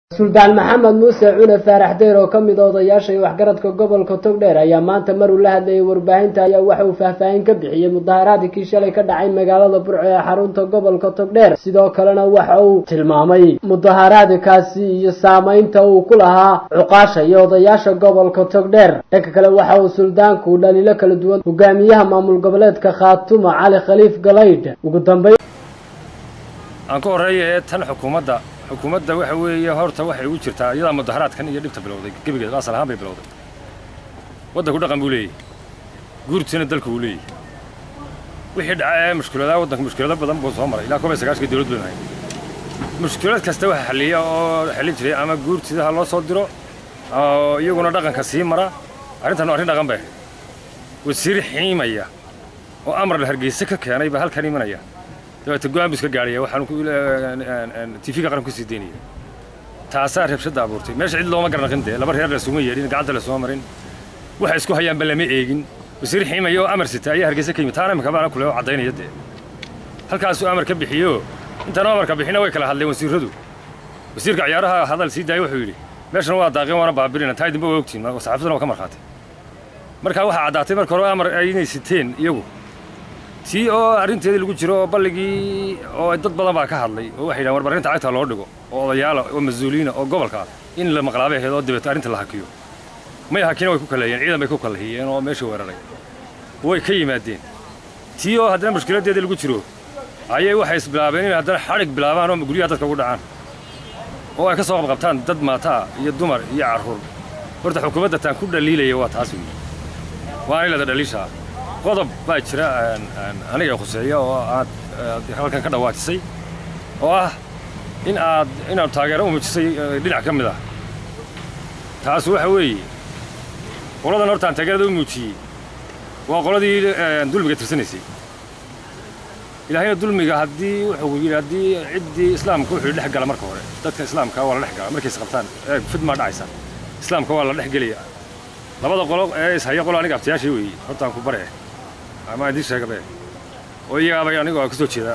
Suldaan Maxamed Muuse Cune Faarax Deer oo ka mid ah odayaasha waxgaradka gobolka Togdheer ayaa maanta mar uu la hadlayay warbaahinta ayaa waxa uu faahfaahin ka bixiyay mudaharaadkii shalay ka dhacay magaalada Burco ee xarunta gobolka Togdheer sidoo kalena waxa uu tilmaamay mudaharaadkaasi iyo saameynta uu ku lahaa cuqaasha iyo odayaasha gobolka Togdheer dhanka kale waxa uu suldaanku dhaliilo kala duwan hogaamiyaha maamul goboleedka Khaatumo Cali Khaliif Galayd ugu dambeyn aan ka horeeyay tan xukuumadda waxa weeye horta waxay ugu jirtaa iyada mudaharaadkan iyo dhibta bilowday gabigeed asal ahaan bay bilowday waddanku dhaqan buu leeyahay guurtiina dalku uu leeyahay wixii dhacay mushkilada waddanka mushkilada badan buu soo maray ilaa 19 dawlad buu leeyahay mushkilad kasta waxa xalliya oo xalli jiray ama guurtida loo soo diro oo iyaguna dhaqanka sii mara arrintan arrin dhaqan bay wasiir xiimaya oo amar la hargeysa ka keenay ba halkan imanaya go'aan iska gaariya waxaan ku TV qaran ku sii deynay taasar rabshada abuurtay meesha cid looma garanqin laba reer la soo yeerin gacanta la soo marin waxa isku hayaan balama eegin wasiir xiimayo amar sita ayaa hargeysa ka yimid taana ma baan ku leeyo cadeynaya halkaas uu amar ka bixiyo inta amar ka bixina way kala hadleen wasiiradu wasiirka ciyaaraha hadal sii daay wuxuu yiri meeshan waa daaqin waana baabirina taydinba way ogtiin ma saxaafadana waa ka marxaatay marka waxa cadaatay marka hore amar ay inay siteen iyagu si oo arinteedii lagu jiro balligii oo dad badan baa ka hadlay oo waxay yiraahdeen warbaahinta cagta loo dhigo oo odayaal oo mas'uuliyiin oo gobolka in la maqlaabay heedo dibadda arinta la hakiyo ma hakina way ku kaleeyeen ciidan bay ku kaleeyeen oo meesha weeraray way ka yimaadeen si oo haddana mushkiladeedii lagu jiro ayay waxay isbilaabeen in haddana xarig bilaabaan oo guriyaha dadka ugu dhacaan oo ay ka soo qabtaan dad maata iyo dumar iyo carruur horta xukuumadda tan ku dhaliilaya waa taas waa in la dhaliishaa qodob baa jira aniga khuseeyo oo aad halkan ka dhawaaqisay oo ah in aad taageero u muujisay dhinac ka mid ah taas waxa weeye qoladan horta taageerada u muujiyay waa qoladii dulmiga tirsanaysay ilaahayna dulmiga haddii wuxuu yiri haddii ciddii islaamku wuxuu dhex gala marka hore dadka islaamka waa la dhex gala markay isqabtaan fidma dhacaysa islaamka waa la dhex geliya labada qolo ee ishayo qolo aniga abtiyaashii weeye horta aan ku bare ama idin sheegay oo iyaga aniga ka soo jeeda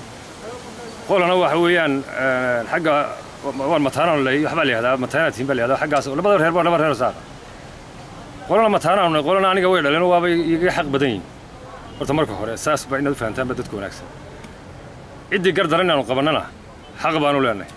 qolana waxa weeyaan xagga waan mataanaan leeyahay waxba leeyahay mataanatiin baa leeyahay xaggaas labada reer baa laba reer saar qolana mataanaan qolana aniga way dhaleen waaba iyaga xaq badan yihiin horta marka hore saas baa inaad fahantaan dadka wanaagsan cidii gardaran aanu qabanana xaq baan u leenahay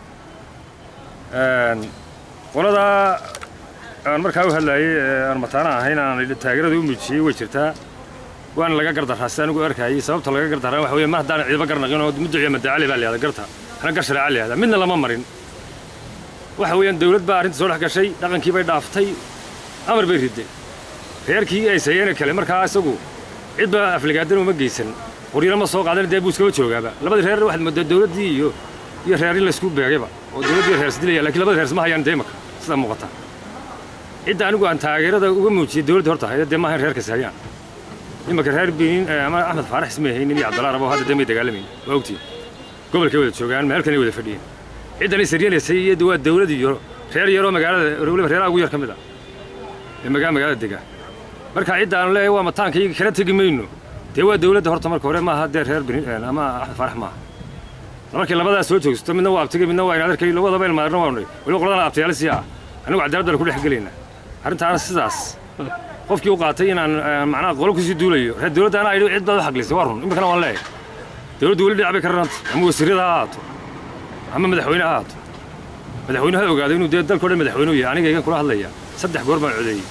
qolada aan markaa u hadlayay aan mataana ahayn aan taageerada u muujiyay way jirtaa waan laga gardarraasay anigu arkayay sababta laga gardarraa waxa weeye ma hadaan ciidan garnaqin oo muddo madacali baa leeyahay garta ana gar sharci leeyahay midna lama marin waxa weeyaan dawlad baa arrinta soo dhex gashay dhaqankii bay dhaaftay amar bay riday reerkii ay sayeen kale markaa isagu cid baa afligaadan uma geysan qoriyo ma soo qaadan deebu iska joogaaba labada reer waxa muddo dawladii iyo reerin la isku beegayba oo dawladii reer sidilaya laakiin labada reer ma hayaan deemaka sida muuqata cidda anigu aan taageerada uga muujiyay dawladda horta hay'adda ma ahayn reerka sayaan imaka reer Benin ama Axmed Faarax ismeeyay in Cabdallah Rabo hadda damay dagaalamay waa ogtii gobolka wada joogaan meelkan ay wada fadhiyeen ciddan isriyeelay iyo dawladda iyo reer yaro magaalada waliba reer ugu yar kamid ah ee magaalada dega marka cidda aan leeyahay waa mataankii kala tagi mayno dee waa dawladda horta marka hore ma aha reer Benin ama Axmed Faarax ma markii labadaas soo joogsto midna waa abtigay midna waa in adeerkay labadaba il maarno waa wali qoladana abtiyaal siya anigu cadaalad ku dhex galeena arrintaas sidaas qofkii u qaatay inaan macnaha qolo ku sii duulayo reer dawladda ana ay cid baad xaqlisay waa run imkana waan leeyahay dawladdu wali dhacay karanta ama wasiirada ahaato ama madaxweynaha ahaato madaxweynaha ogaaday inuu dalka dhan madaxweynuhu yahay aniga igan kula hadlaya saddex goor baan codeeyay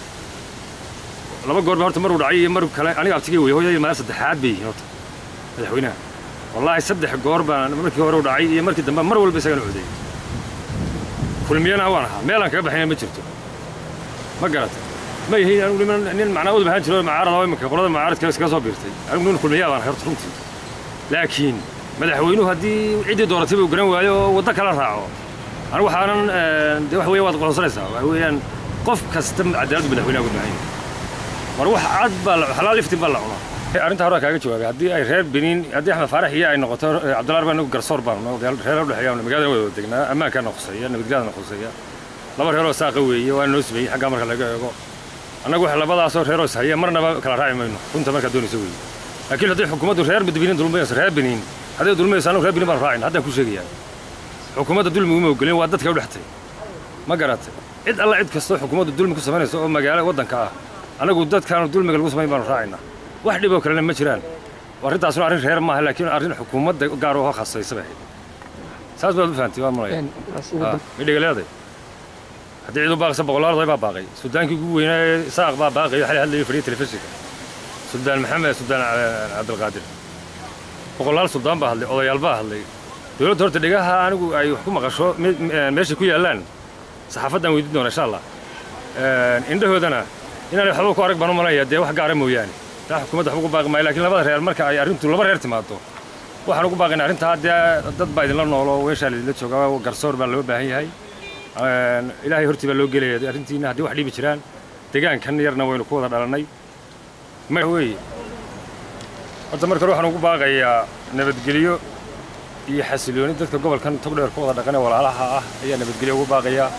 laba goor baa horta mar uu dhacay iyo mar kale aniga abtigay way hooyadii maalin saddexaad bay horta madaxweynaha wallahi saddex goor baan markii hore u dhacay iyo markii dambe mar walba isaga codeeyay kulmiyana waan ahaa meelan kaga baxayna ma jirto ma garatay ما هي أنا معناه أود بهان شلون معارضة وين كقولة معارض كذا صابرتي أنا نقول كل مياه أنا خرط رمتي لكن مدحوينه هدي عدة دورتي وجرنوا وضك على راعه أنا وحنا ده هو يوضع قصرصة هو يعني قف كستم عدالة مدحوينه قد معين وروح عد حلال يفتي بالله والله أنت هراك هاي شو هدي أي خير بنين هدي إحنا فرح هي أي نقطة عبد الله ربنا قرصور بارنا قال خير ولا حياة من قاعد ودقنا أما كان نقصية نقدر نقصية لما خير ساقوي ونسبي حق أمر خلاقه anagu wax labadaas oo reer Soomaaliya marnaba kala raaci mayno runta marka doonayso weey laakiin hadii xukuumaddu reer Benin dulmayso reer Benin hadii dulmayso reer Benin ma raacin hadda ku sheegayaan xukuumadda dulmi uma ogoleen waa dadka u dhaxtay ma garatay cid alla cid kastoo xukuumaddu dulmi ku samaynayso oo magaalo waddanka ah anagu dadkaanu dulmiga lagu samayn baanu raacaynaa wax dhib oo kalena ma jiraan arrintaasuna arrin reer maaha laakiin arrin xukuumadda gaar oo khasaysa bay saas baad u fahantay waa malaya midhigaleeday haddii cid u baaqsa boqolaal baa baaqay sudaankii ugu weynaa saaq baa baaqay xalay hadlayay fariin telefishinka suldaan maxamed suldaan cabdilqaadir boqolaal suldaan baa hadlay odayaal baa hadlay dowladda horta dhigaha anigu ay wax ku maqasho meeshay ku yaallaan saxaafaddaan weydiin doona insha allah indhahoodana inaanay waxba ku arag baan u malanaya dee wax gaara mooyaane taa xukuumadda waxba ugu baaqi maayo laakiin labada reer marka ay arrintu laba reer timaado waxaan ugu baaqaynaa arrintaa dee dad baa idinla noolo weeshaa laidinla joogaa garsoor baa loo baahan yahay ilaahay hortii baa loo gelaya arrintiina haddii wax dhibi jiraan deegaankan yarna waynu ku wada dhalannay ma weeye horta marka hore waxaan ugu baaqayaa nabadgelyo iyo xasilooni dadka gobolkan togdheer ku wada dhaqan ee walaalaha ah ayaa nabadgelyo ugu baaqayaa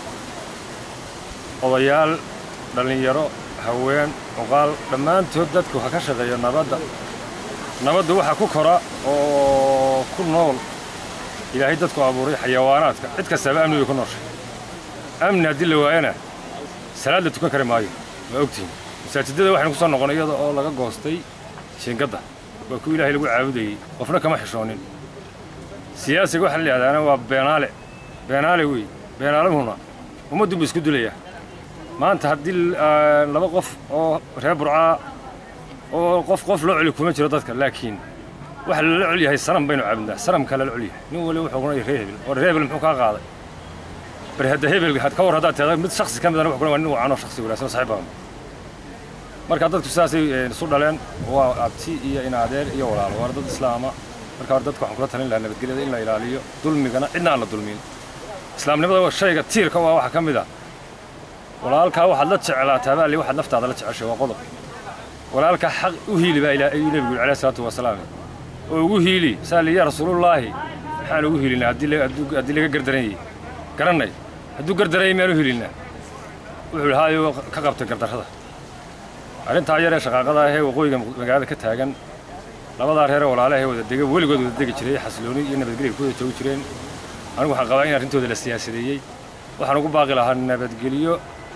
odayaal dhallinyaro haween cuqaal dhammaantood dadku ha ka shaqeeyo nabaddu waxa ku kora oo ku nool ilaahay dadku abuuray xayawaanaadka cid kastaba amniga ku nooshay amni haddii la waayana salaad la tukan kari maayo waa ogtihiin masaajidada waxaynu ku soo noqonay iyada oo laga goostay jiingadda waa kuwa ilaahay lagu caabudayey qofna kama xishoonin siyaasiga waxaa la yidhahdaana waa beenaale wey beenaalahuna ummaddu buu isku dulaya maanta haddii laba qof oo reer burcaa oo qof loo celi kuma jiro dadka laakiin waxa lala col yahay sanam baynu caabudnaa sanamkaa lala col yahay nin waliba wuxuu qunaya reer hebel oo reer hebel muxuu kaa qaaday bari hadda hebel ka war haddaad tiada mid shaksi ka midana wuxuu qunaya waa nin wacanoo shaksi wanaagsan oo saaxiib badan marka dadku sidaasay isu dhaleen waa abti iyo in adeer iyo walaalo waa dad islaama marka hore dadka waxaan kula talin lahaa nabadgelyada in la ilaaliyo dulmigana cidna aan la dulmin islaamnimada waa shayga tiirka waa waxa ka mid ah walaalkaa waxaad la jeclaataa baa li waxaad naftaada la jeceshay waa qodob walaalkaa xaq u hiili baa ilaahay nabigu calayhi salaatu wasalaam oo ugu hiili saa liya rasuulullaahi maxaan ugu hiilinaa haddii laga gardaranyay garanay hadduu gardarayay miyaan u hiilinaa wuxuu lahaayo ka qabtay gardarrada arrintaa yaree shaqaaqada ahee waqooyiga magaalada ka taagan labadaa reeree walaalahe wada dega weligood wada degi jiray xasilooni iyo nabadgelya ku wada joogi jireen anigu waxaan qabaa in arrintooda la siyaasadeeyey waxaan ugu baaqi lahaa nabadgelyo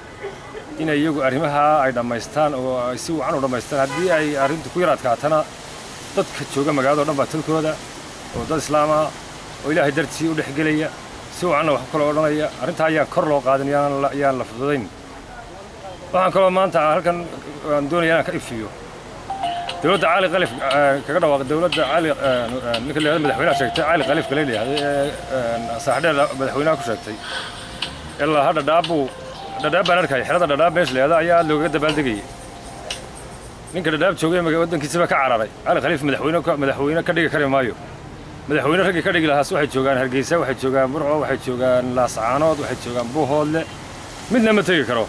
inay iyagu arrimaha ay dhammaystaan oo ay si wacan u dhammaystaan haddii ay arrintu ku yar adkaatana dadka jooga magaalada o dhan baa talkooda oo dad islaama oo ilaahay dartii u dhexgelaya si wacanna wax ku kala odhanaya arrintaa ayaan kor loo qaadin yaan la fududayn waxaan kaloo maanta halkan aan doonaya inaan ka ifiyo dowladda cali qalif kaga dhawaaqay dowladda cali ninka la yidhahdo madaxweynaha sheegtay cali qalif kale leeyahay saaxdheer madaxweynaha ku sheegtay ilaa hadda dhadhaab baan arkay xerada dhadhaab meesha la yidhahdo ayaa aad loogaga dabaaldegayay ninka dhadhaab joogay waddankiisiba ka cararay cali khaliif madaxweyne ka dhigi kari maayo madaxweyne raggii ka dhigi lahaas waxay joogaan hargeysa waxay joogaan burco waxay joogaan laascaanood waxay joogaan buuhoodle midna ma tegi karo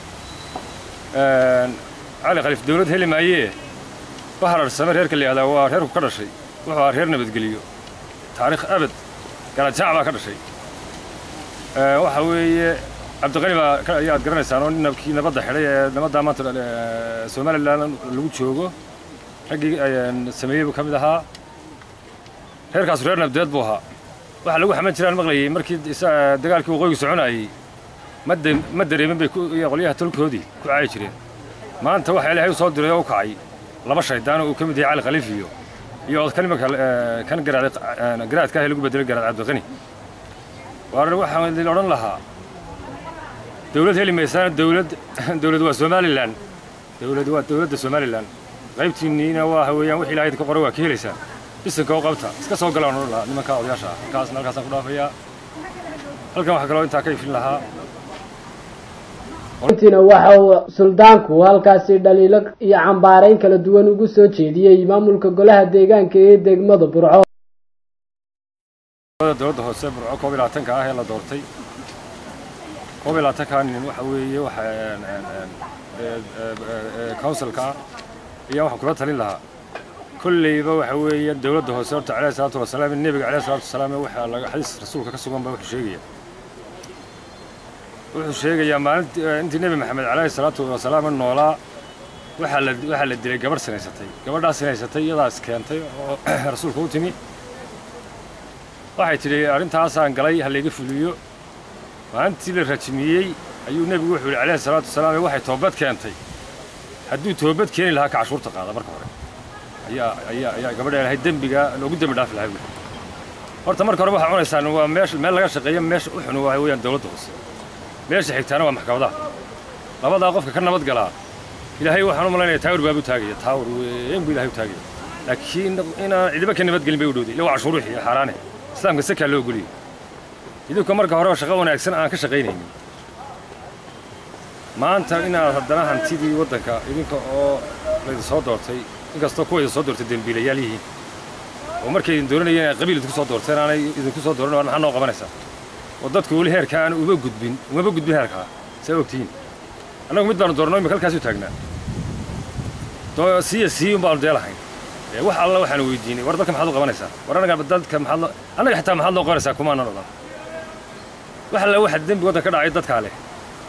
cali khaliif dowlad heli maayee baharar same reerka la yidhahdaa waa reerku ka dhashay wuxuu ahaa reer nabadgeliyo taariikh abad galajaac baa ka dhashay waxa weeye cabdiqani baa ayaad garanaysaan oo kii nabadda xidhay ee nabaddaa maanta somalilan lagu joogo raggii sameeyey buu ka mid ahaa reerkaasu reer nabdeed buu ahaa waxa lagu xaman jiraan maqlayay markii dagaalkii waqooyiga soconayey ma dareemin bay qolyaha tolkoodii ku caayi jireen maanta waxa ilaahay u soo diray oo u kacay laba shaydaan oo uu ka mid yahay cali khaliif iyo odkanimaka kan garaadka ah lagu bedelay garaad cabdiqani waxaan idin odhan lahaa dowlad heli maysaan dowlad waa somalilan dowladda somalilan qaybtiinniina waa weeyaan wixii ilaahay ka qoray waa ka helaysaan bisinka oo qabta iska soo galaan odhan lahaa nimanka odayaasha ah halkaasaan ku dhaafayaa halkan waxaa kaloo intaa ka ifin lahaa intiina waxa uu suldaanku halkaasi dhaliilo iyo cambaarayn kala duwan ugu soo jeediyey maamulka golaha deegaanka ee degmada burco dowladda hoose burco 12 ah ee la doortay 12 nin waxa weeye waxa councilka iyo waxa kula talin lahaa kulliiba waxa weeye dowladda hoose horta Cali salaatu wasalaam nabiga Cali salaatu wasalaam waxa laga xadiis rasuulka ka sugan baa wuxuu sheegayaa maalintii intii nabi maxamed Cali salaatu wasalaam noolaa waxa la dilay gabar sinaysatay gabadhaas sinaysatay iyadaas keentay oo rasuulku u timi waxay tiri arrintaas aan galay hal iga fuliyo maalintii la rajmiyay ayuu nebigu wuxuu yidhi calayhi salaatu wasalaam waxay toobad keentay hadduu toobad keeni lahaa ka cashuurta qaada marka hore ayaa gabadha ilaahay dembiga loogu dembi dhaafi lahaa buuri horta marka hore waxaa cunaysaan waa meel laga shaqeeyo meesha u xun waxa weeyaan dawladda hoose meesha xigtaana waa maxkamadaha labadaa qofka ka nabad galaa ilaahay waxaan u malaynayaa taawir baabu taagaya taawir weyn buu ilaahay u taagaya laakiin inaan cidiba ka nabadgelin bay u dhowday ilaa waa cashuur wixii xaaraane islaamka sakaa loo ogoliyey idinka marka hore shaqo wanaagsan aan ka shaqaynaynin maanta inaad haddana hantidii waddanka idinka oo laydin soo doortay inkastoo kuwa idin soo doortay dembiilayaal yihiin oo markay idin dooranayeen inay qabiil idinku soo doorteen aanay idinku soo dooran maxaa noo qabanaysaa oo dadku weli heerka aan umaba gudbin heerkaa saa ogtihiin annagu mid baanu doorno imika halkaasuu taagnaa sii baanu deelahayn wax alla waxaanu weydiinay war dadka maxaad u qabanaysaa war annaga dadka annaga xitaa maxaad noo qabanaysaa kumaanan odhan wax alla waxa dembi waddanka ka dhacay dadkaa leh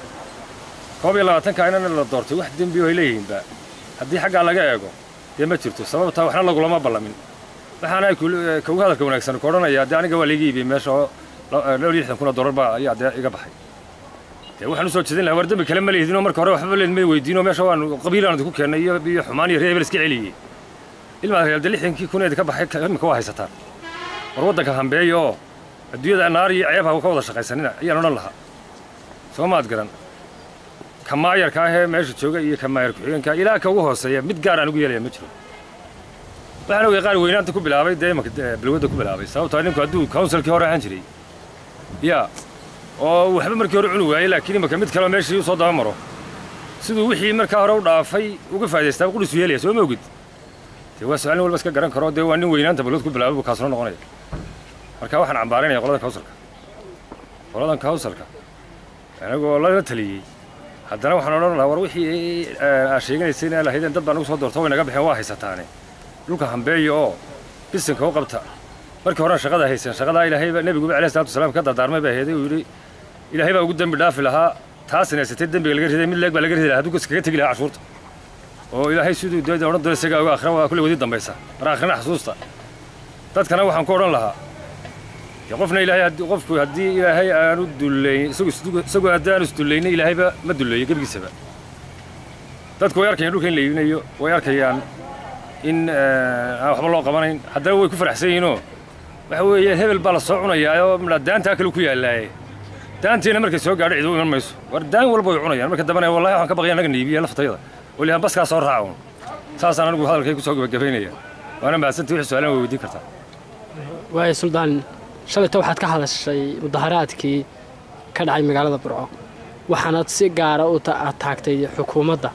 22 inana la doortay wax dembi oo ay leeyihiinba haddii xaggaa laga eego dee ma jirto sababtaa waxna lagulama ballamin waxaana kugu hadalka wanaagsan ku odhanaya dee aniga waa liiga iibiyey meesha oo $60,000 baa ayaa dee iga baxay dee waxaan u soo jeedin lahaa war dembi kale ma leehdinoo marka hore waxba leed may weydiinoo meesha waanu qabiilaan idinku keennay iyo xumaan iyo reebel iska celiyey ilmaa reer dee 60,000 ka baxay imika waa haysataan war waddanka hambeeya oo adduunyada naar iyo ceeb ha ka wada shaqaysanina ayaan odhan lahaa soo maad garan kamaayarka ahee meesha jooga iyo kamaayar ku-xigeenka ilaa ka ugu hooseeya mid gaar aan ugu yeelaya ma jiro waxaan ogay qaar weynaanta ku bilaabay dee imaka balwadda ku bilaabay sababtoo ninku hadduu counsilkii hore ahaan jiray yaa oo waxba markii hore cuni waayey laakiin imaka mid kaleo meeshii u soo daba maro siduu wixii markaa hore u dhaafay uga faa'idaystaa qudhisu yeelaya soo ma ogid dee waa su-aal nin walba iska garan karo dee waa nin weynaanta balwad ku bilaabay buu kaasuna noqonaya marka waxaan cambaarinaya qoladan counsilka anagoo lala taliyey haddana waxaan odhan lahaa war wixii aad sheeganaysay inaa lahaydeen dad baa nagu soo doorta way naga baxeen waa haysataane dhulka hambeeya oo bisinka u qabta markii horena shaqada haysan shaqadaa ilaahayba nebiguba alayhi salaatu wasalaam ka dardaarmay baa heeday uu yidhi ilaahay baa ugu dembi dhaafi lahaa taasina haysatay dembiga laga riday mid leeg baa laga ridi lahaa hadduu iskaga tegi lahaa cashuurta oo ilaahay siduu dee odhan doona isagaa uga akhra waa kulle wadi dambaysa mar akhrina xasuusta dadkana waxaan ku odhan lahaa qofna ilaahay qofku haddii ilaahay aanu dullayn isagoo haddii aanu isdullaynin ilaahayba ma dulleeyo gebigiisaba dadku way arkayaan dhulka in la iibinayo way arkayaan in aan waxba loo qabanayn haddana way ku faraxsan yihiinoo waxa weeye hebel baa la soo cunayaa oo daantaa kale ku yaallaaye daantiina markay soo gaadho cid u iman mayso war daan walba way cunayaan marka dambena wallahi waxaan ka baqaya annaga niibiya laftayada oo lihaan baskaa soo raaca saasaan anigu hadalkay ku soo gabagabaynaya waana mahadsantii wixii su-aalan way weydiin kartaa waaya suldaan shalayta waxaad ka hadashay mudaharaadkii ka dhacay magaalada burco waxaanaad si gaara u taagtay xukuumadda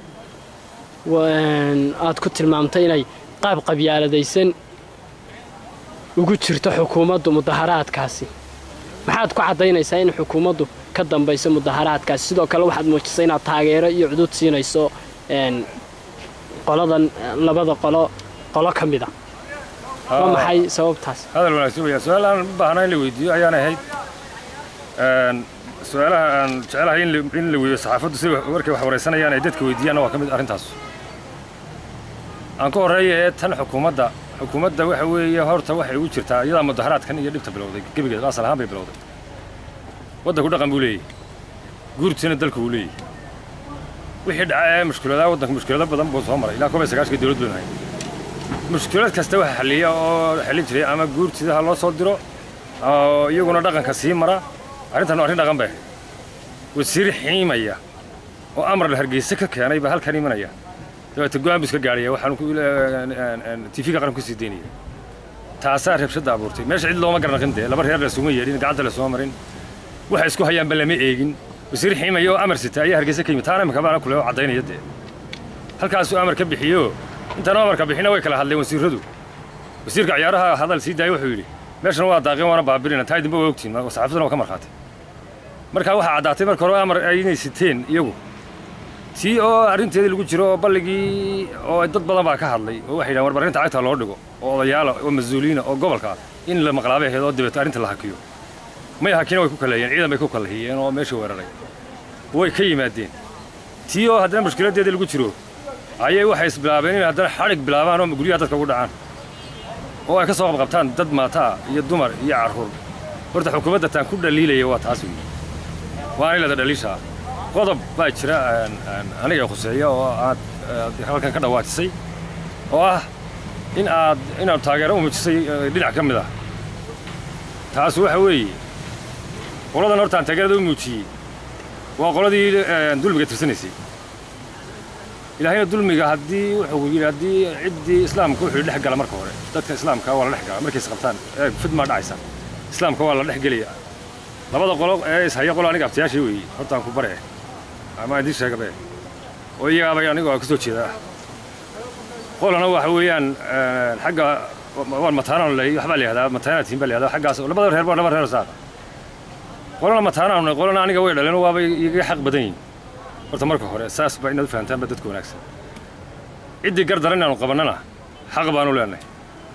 aad ku tilmaamtay inay qaab qabyaaladaysan ugu jirto xukuumaddu mudaharaadkaasi maxaad ku caddaynaysaa in xukuumaddu ka dambayso mudaharaadkaasi sidoo kale waxaad muujisay inaad taageero iyo cudud siinayso qoladan labada qolo ka mid a waa maxay sababtaas hadal wanaagsan weeyaan su-aal aan u baahnaa in la weydiiyo ayaan ahayd su-aalaha aan jecelahay in la weydiiyo saxaafaddu sida markay wax waraysanayaan ay dadka weydiiyaanna waa ka mid arrintaas aan ka horreeya ee tan xukuumadda waxa weeye horta waxay ugu jirtaa iyadaa mudaharaadkan iyo dhibta bilowday gebigeeda asal ahaan bay bilowday waddanku dhaqan buu leeyahy guurtiina dalku wuu leeyahy wixii dhaca ee mushkiladaha waddanku mushkilado badan buu soo maray ilaa 19 dawlad baynu hayn mushkilad kasta waxa xalliya oo xallin jiray ama guurtida ha loo soo diro oo iyaguna dhaqanka sii mara arrintan waa arrin dhaqan bay wasiir xiimaya oo amar la hargeysa ka keenay baa halkan imanaya dabeeta go'aan buu iska gaadhaya waxaan TV-ga qaran ku sii deynaya taasaa rabshada abuurtay meesha cid looma garanaqin dee laba reer la suma yeedhin gacanta la soo marin waxa isku hayaanba lama eegin wasiir xiimaya oo amar sita ayaa hargeysa ka yimid taana imika baana kule oo caddaynaya dee halkaasuu amar ka bixiyo intaan amarka bixina way kala hadleen wasiiradu wasiirka ciyaaraha hadal sii daayay wuxuu yidhi meeshan waa daaqeen waana baabirina taa idinba waa ogtiin saxaafaduna waa ka markhaatay markaa waxaa caddaatay marka hore amar ay inay siteen iyagu tii oo arrinteedii lagu jiro oo balligii oo dad badan baa ka hadlay oo waxay yidhahan warbarinta cagta loo dhigo oo odayaala oo mas-uuliyiina oo gobolka ah in la maqlaabay ahayd oo dabeeto arrinta la hakiyo may hakina way ku kaleeyeen ciidan bay ku kalahiyeen oo meesha weeraray way ka yimaadeen tii oo haddana mushkiladeedii lagu jiro ayay waxay isbilaabeen inay haddana xadhig bilaabaan oo guryaha dadka ugu dhacaan oo ay ka soo qabqabtaan dad maataa iyo dumar iyo carruur horta xukuumadda taan ku dhaliilaya waa taas weeye waana ilada dhaliishaa qodob baa jira aniga khuseeya oo aad halkan ka dhawaajisay oo ah inaad taageero u muujisay dhinac ka mid ah taas waxa weeye qoladan horta aan taageerada u muujiyey waa qoladii dulmiga tirsanaysay ilaahayna dulmiga haddii wuxuu yidhi haddii ciddii islaamka wuxuu dhex gala marka hore dadka islaamka waa la dhex gala markay isqabtaan fidmaa dhacaysa islaamka waa la dhex gelaya labada qolo ee ishaya qolo aniga abtiyaashii weeye horta aan ku bare ama idiin sheegabe oo iyagaabay anigoo ka soo jeeda qolana waxa weeyaan xagga waan mataanaan leeyahay waxbaa la yihahdaa mataanatiin baa la yihahdaa xaggaas labada reer baa laba reer saar qolana mataanaan qolana aniga way dhaleen waaba iga xaq badan yihiin horta marka hore saas baa inaad u fahantaanba dadka wanaagsan ciddii gar daran inaanu qabannana xaq baanu leenahay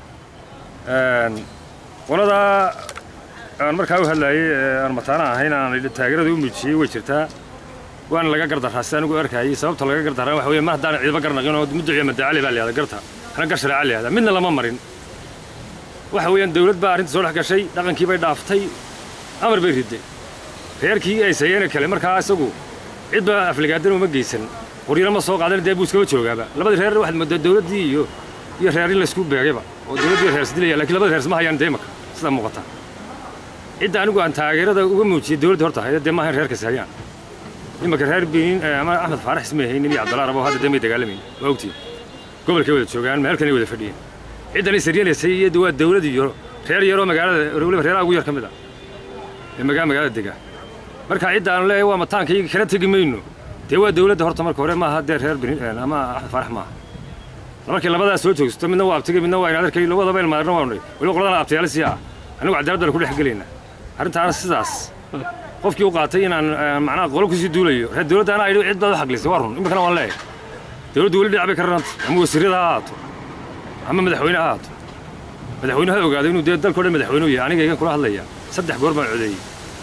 qolada aan markaa u hadlaayay aan mataana ahayn aan taageerada u muujiyey way jirtaa waana laga gardaraa sida anigu arkayay sababta laga gardaraa waxa weeye ma haddaan ciidamo garnaqin oo mudduciya madacali baa la yihahdaa garta hana gar shareeca la yihahdaa midna lama marin waxa weeyaan dawlad baa arrinta soo dhex gashay dhaqankii bay dhaaftay amar bay riday reerkii ay sayeena kale markaa isagu cid baa afligaadana uma geysan qoryana ma soo qaadan dee buu iskaba joogaaba labadii reer waxaad moodaa dawladdii iyo reer in laysku beegayba oo dawladdii reer isdilaya laakiin labada reer isma hayaan dee imaka sida muuqata cidda anigu aan taageerada uga muujiyey dawladda horta hayda dee maahan reerkaasi hayaan imaka reer benin ama axmed faarax isma haynin iyo cabdallah rabo hadda dee may dagaalamayn waa ogtiin gobolkay wada joogaan meelkanay wada fadhiyeen ciddan is yaryalaysay iyadu waa dawlad iyo reer yaroo magaalada weliba reeraha ugu yar ka mid ah ee magaalada dega marka cidda aan leeyahay waa mataankayga kala tegi mayno dee waa dawladda horta marka hore maaha dee reer benin ama axmed faarax maaha markii labadaas soo joogsto midna waa abtigay midna waa inaadarkay labadaba ilmaarna waa nudhay weliba qoladana abtiyaalisi ah anigu cadaalad baan ku dhex gelaynaa arrintaana sidaas qofkii u qaatay inaan macnaha qolo kusii duulayo reer dawladda anaa idhi cid baad u xaqlisay waa run iminkana waan leeyahay dawladdu weli dhinac bay ka raranta ama wasiirada ha ahaato ama madaxweyne ha ahaato madaxweyne ha ogaado inuu dee dalkao dhan madaxweyneu yahay aniga igan kula hadlaya 3 goor baan codeeyey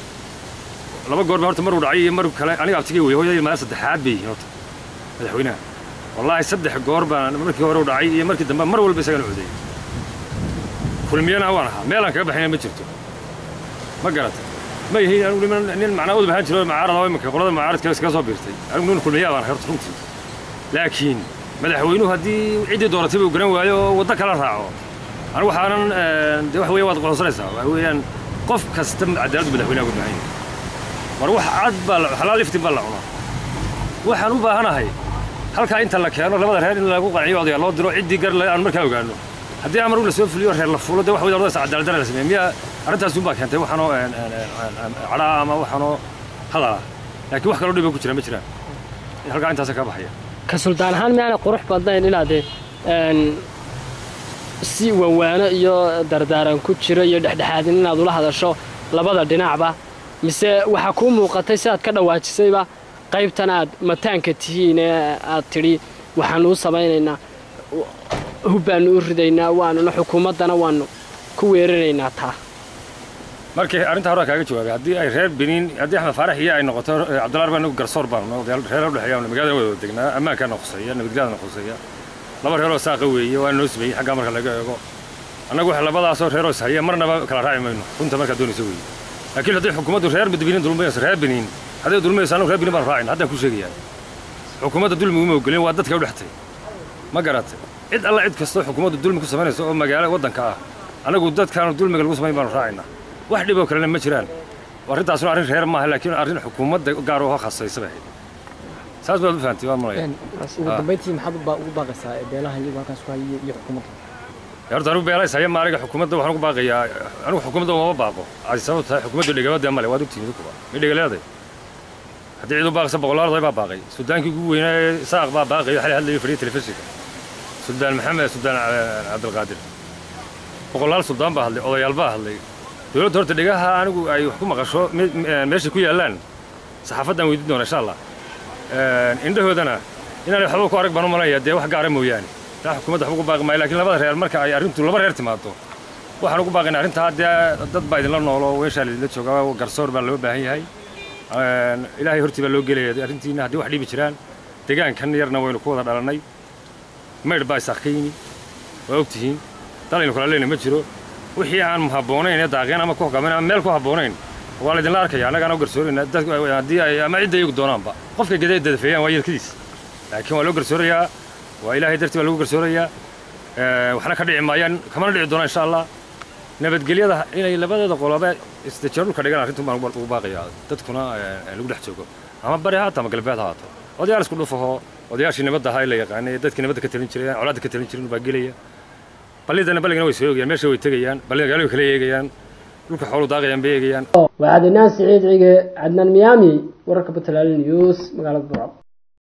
2 goor baa horta maruu dhacay iyo mar kale aniga abtigay wey hooyadii maalin saddexaad bay yihiin horta madaxweynaha wallaahi 3 goor baan markii hore u dhacay iyo markii dambe mar walba isagana codeeyey kulmiyana waan ahaa meelaan kaga baxayna ma jirto ma garata ma yihiin anigu nin macnaa u baahan jiro mucaarada oo imika qolada mucaaradka iskaga soo biirtay anigu nin kulmiyaa baan horta runtii laakiin madaxweynuhu haddii ciddii dooratay uu garan waayo oo waddo kala raaco anigu waxaanan dee wax weeye waad qoonsanaysaa waxa weeyaan qof kasta cadaaladdu madaxweynaha uga baahan yahay war wax cad baa xalaal iftiin baa la cunaa waxaan u baahanahay halkaa inta la keeno labada reer in lagu qanciyo odayaal loo diro ciddii gar aan markaa ogaano haddii amar uu la soo fuliyo reer la fuulo dee wax weeye ordaysa cadaalad darra la sameeyo miyaa arrintaas uun baa keentay waxaanoo cadhaa ama waxaanoo hadala laakiin wax kaloo dhiba ku jira ma jiraan halkaa intaasa ka baxaya ka suldaan ahaan miyaana qurux badnayn inaad si wawaano iyo dardaaran ku jiro iyo dhexdhexaadin inaad ula hadasho labada dhinacba mise waxaa kuu muuqatay sidaad ka dhawaajisayba qaybtan aad mataanka tihiin ee aad tidhi waxaanu u samaynaynaa hubbaannu u ridaynaa waanuna xukuumaddana waannu ku weeraraynaa taa markii arrinta hore kaaga jawaabay haddii ay reer benin haddii axmed faarax iyo ay noqoto cabdullah baan anigu garsoor baan reer u dhexeeya magaalada wada degnaa ammaankaana khuseeya nabadgelyadana khuseeya laba reeroo saaqa weeye waa noo sameeyey xaggaa marka laga eego annagu wax labadaasoo reeroo ishaya marnaba kala raaci mayno runta markaa doonaysa weeye laakiin haddii xukuumaddu reer benin dulmayso reer benin hadday dulmayso annagu reer benin baan raacin haddaan ku sheegayaa xukuumadda dulmi uma ogolin waa dadka u dhextay ma garatay cid alla cid kastoo xukuumaddu dulmi ku samaynayso oo magaalo waddanka ah annagu dadkaanu dulmiga lagu samayn baanu raacaynaa wax dhiboo kalena ma jiraan arrintaasuna arrin reer maaha laakiin arrin xukuumadda gaar oo khasaysa bay ahayd saas baad u fahantay waan malaya ugu dambeyntii maxaad ugu baaqaysaa beelaha iyagu halkaas ku hayay iyo xukuumadda horta anigu beelahays haya maaliga xukuumadda waxaan ugu baaqayaa anigu xukuumadda uma baaqo ay sabab tahay xukuumaddu dhegabadee male waad ogtihiin kuwa may dhegaleeday haddii cid u baaqaysa boqolaal baa baaqay sudaankii ugu weynaa saaq baa baaqay xalay hadlayay fadhiya telefishinka suldaan maxamed suldaan cabdilqaadir boqolaal suldaan baa hadlay odayaal baa hadlay dawladda horta dhegaha anigu ay wax ku maqasho meeshay ku yaallaan saxaafaddaan weydiin doona insha allah indhahoodana inaanay waxba ku arag baan u malanaya dee wax gaara mooyaane taa xukuumadda waxba ugu baaqi maayo lakiin labada reer marka ay arrintu laba reer timaado waxaan ugu baaqaynaa arrintaa dee dad baa idinla noolo weeshaa laidinla joogaa garsoor baa loo baahan yahay ilaahay hortii baa loo gelaya arrintiina haddii wax dhibi jiraan deegaankan yarna waynu ku wada dhalannay maydh baa isaaq ka yimi waa ogtihiin dalaynu kala leyna ma jiro wixii aan habboonayn ee daaqeen ama ku hogaamin ama meel ku habboonayn waa la idinla arkaya annagana u garsooraynaa dadku haddii ay ama cidda iyagu doonaanba qofka gadeed dadafeeyaan waa yelkadiis laakiin waa loo garsoorayaa waa ilaahay dartii baa lagu garsoorayaa waxna ka dhici maayaan kamana dhici doonaan insha allah nabadgelyada inay labadeeda qoloba isdajaro dhulka dhigaan arrintu baan ugu baaqayaa dadkuna lagu dhex joogo ama bari haato ama galbeed haato odayaal isku dhufaho odayaashii nabadda ahaa la yaqaanay dadkii nabadda ka talin jiray colaadda ka talin jirin baa gelaya ballidana balligana way soo eegayaan meesha way tegayaan ballida gaalo way kala eegayaan dhulka xoolo daaqayaan bay eegayaan waa Adnaan Siciid Cige Adnaan Miami wararka Puntland News magaalada Burco